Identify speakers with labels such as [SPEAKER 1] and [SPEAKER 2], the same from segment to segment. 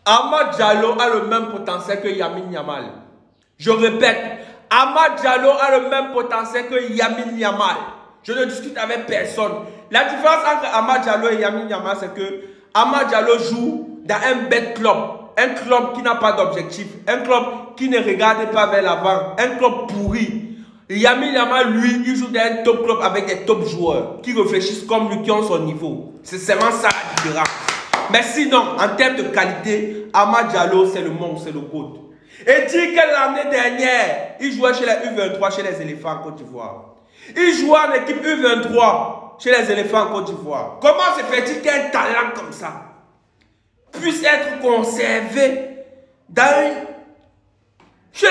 [SPEAKER 1] Amad Diallo a le même potentiel que Lamine Yamal. Je répète, Amad Diallo a le même potentiel que Lamine Yamal. Je ne discute avec personne. La différence entre Amad Diallo et Lamine Yamal, c'est que Amad Diallo joue dans un bête club. Un club qui n'a pas d'objectif. Un club qui ne regarde pas vers l'avant. Un club pourri. Lamine Yamal, lui, il joue dans un top club avec des top joueurs qui réfléchissent comme lui, qui ont son niveau. C'est seulement ça la différence. Mais sinon, en termes de qualité, Amad Diallo, c'est le monde, c'est le GOAT. Et dit que l'année dernière, il jouait chez les U23, chez les éléphants en Côte d'Ivoire. Il jouait en équipe U23 chez les éléphants en Côte d'Ivoire. Comment se fait-il qu'un talent comme ça puisse être conservé dans une... chez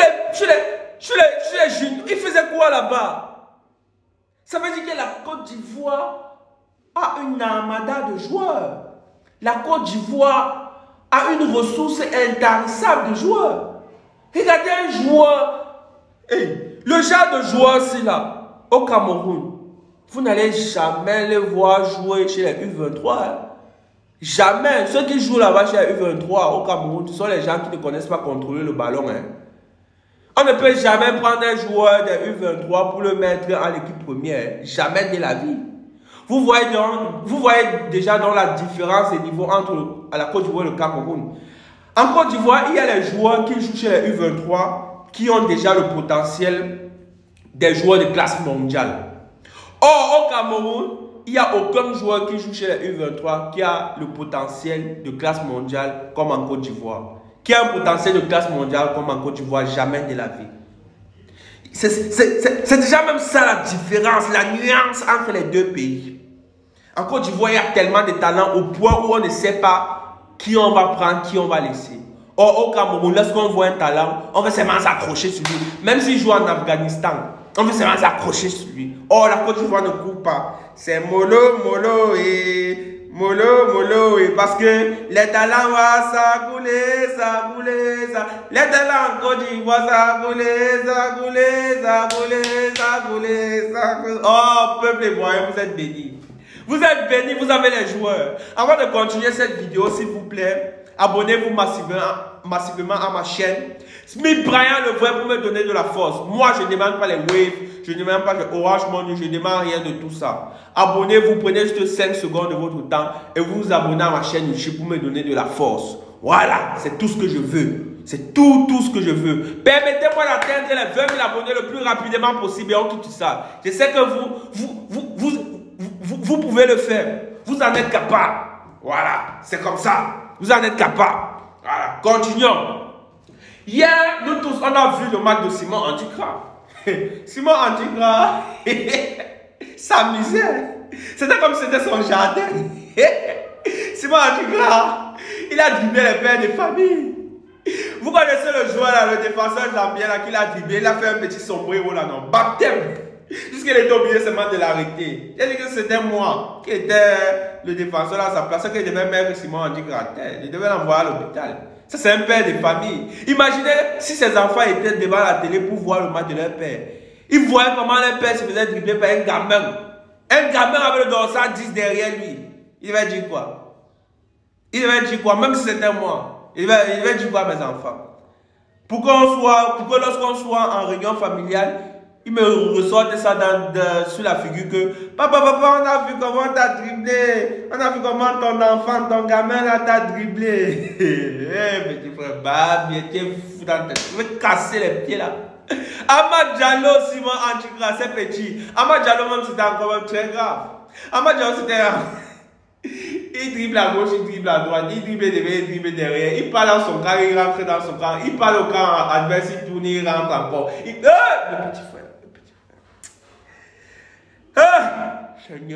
[SPEAKER 1] les jeunes? Il faisait quoi là-bas? Ça veut dire que la Côte d'Ivoire a une armada de joueurs. La Côte d'Ivoire a une ressource intarissable de joueurs. Regardez un joueur, le genre de joueur-ci là, au Cameroun, vous n'allez jamais les voir jouer chez les U23. Hein? Jamais. Ceux qui jouent là-bas chez les U23 au Cameroun, ce sont les gens qui ne connaissent pas contrôler le ballon. Hein? On ne peut jamais prendre un joueur des U23 pour le mettre en équipe première. Jamais de la vie. Vous voyez déjà dans la différence de niveau entre la Côte d'Ivoire et le Cameroun. En Côte d'Ivoire, il y a les joueurs qui jouent chez les U23 qui ont déjà le potentiel des joueurs de classe mondiale. Or, au Cameroun, il n'y a aucun joueur qui joue chez les U23 qui a le potentiel de classe mondiale comme en Côte d'Ivoire. Qui a un potentiel de classe mondiale comme en Côte d'Ivoire, jamais de la vie. C'est déjà même ça la différence, la nuance entre les deux pays. En Côte d'Ivoire, il y a tellement de talents au point où on ne sait pas qui on va prendre, qui on va laisser. Or, au Cameroun, lorsqu'on voit un talent, on veut seulement s'accrocher sur lui. Même s'il joue en Afghanistan, on veut seulement s'accrocher sur lui. Or, la Côte d'Ivoire ne court pas. C'est mollo, mollo et mollo, mollo et parce que les talents vont s'agouler, s'agouler, ça. Les talents en Côte d'Ivoire s'agouler, s'agouler, s'agouler, s'agouler, s'agouler. Oh, peuple ivoirien, vous êtes bénis. Vous êtes bénis, vous avez les joueurs. Avant de continuer cette vidéo, s'il vous plaît, abonnez-vous massivement à ma chaîne. Smith Brian le vrai pour me donner de la force. Moi, je ne demande pas les waves, je ne demande pas le Orange Money, je ne demande rien de tout ça. Abonnez-vous, prenez juste 5 secondes de votre temps et vous vous abonnez à ma chaîne YouTube pour me donner de la force. Voilà, c'est tout ce que je veux. C'est tout ce que je veux. Permettez-moi d'atteindre les 20 000 abonnés le plus rapidement possible et on quitte ça. Je sais que vous pouvez le faire. Vous en êtes capable. Voilà, c'est comme ça. Vous en êtes capable. Voilà, continuons. Hier, nous tous, on a vu le match de Simon Antikra. Simon Antikra s'amusait. C'était comme si c'était son jardin. Simon Antikra, il a dribblé les pères de famille. Vous connaissez le joueur là, le défenseur Jambien là, qui l'a dribblé. Il a fait un petit sombrero là, non? Baptême. Jusqu'il était obligé seulement de l'arrêter. Il a dit que c'était moi qui était le défenseur à sa place. Qu'il devait mettre Simon Antikra. Il devait l'envoyer à l'hôpital. Ça, c'est un père de famille. Imaginez si ses enfants étaient devant la télé pour voir le match de leur père. Ils voyaient comment leur père se faisait dribbler par un gamin. Un gamin avec le dorsal 10 derrière lui. Il devait dire quoi? Il devait dire quoi? Même si c'était moi. Il devait dire quoi à mes enfants? Pour que lorsqu'on soit en réunion familiale, il me ressortent ça sur la figure que papa, on a vu comment t'as dribblé. On a vu comment ton enfant, ton gamin là t'a dribblé. Petit frère, bah, bien, t'es fou dans ta tête. Je vais casser les pieds là. Amad Diallo, Simon Antikra, c'est petit. Amad Diallo, même c'était encore même très grave. Amad Diallo, c'était. Il dribble à gauche, il dribble à droite, il dribble devant, il dribble derrière. Il parle dans son camp, il rentre dans son camp. Il parle au camp adverse, il tourne, il rentre encore. Le petit frère. Seigneur.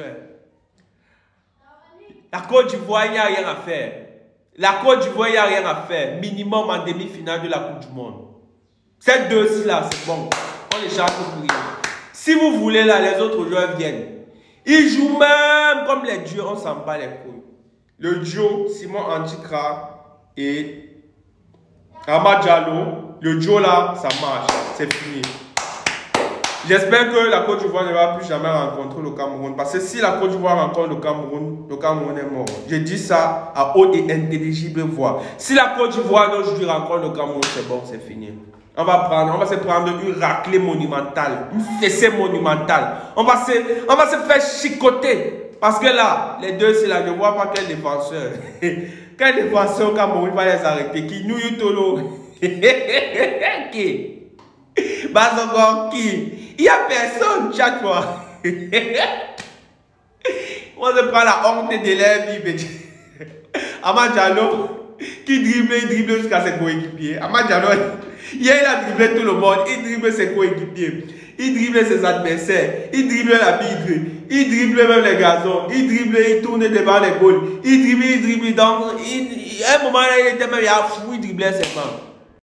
[SPEAKER 1] La Côte d'Ivoire, il n'y a rien à faire. La Côte d'Ivoire, il n'y a rien à faire. Minimum en demi-finale de la Coupe du Monde. Ces deux-ci là, c'est bon. On les charge pour rien. Si vous voulez là, les autres joueurs viennent. Ils jouent même comme les dieux, on s'en bat les couilles. Le duo Simon Antikra et Amad Diallo, le duo là, ça marche. C'est fini. J'espère que la Côte d'Ivoire ne va plus jamais rencontrer le Cameroun. Parce que si la Côte d'Ivoire rencontre le Cameroun est mort. Je dis ça à haute et intelligible voix. Si la Côte d'Ivoire d'aujourd'hui rencontre le Cameroun, c'est bon, c'est fini. On va se prendre une raclée monumentale, une fessée monumentale. On va se faire chicoter. Parce que là, les deux, c'est là, je ne vois pas quel défenseur. Quel défenseur au Cameroun va les arrêter? Qui nous Tolo? Qui? Bazogor qui? Il n'y a personne chaque fois. On se prend la honte de l'élève. Amad Diallo, qui dribble jusqu'à ses coéquipiers. Amad Diallo, il a dribblé tout le monde. Il dribble ses coéquipiers. Il dribble ses adversaires. Il dribble l'arbitre. Il dribble même les gazons. Il tourne devant les goals. Il dribble. Donc, à un moment là, il était même fou, il driblait ses mains.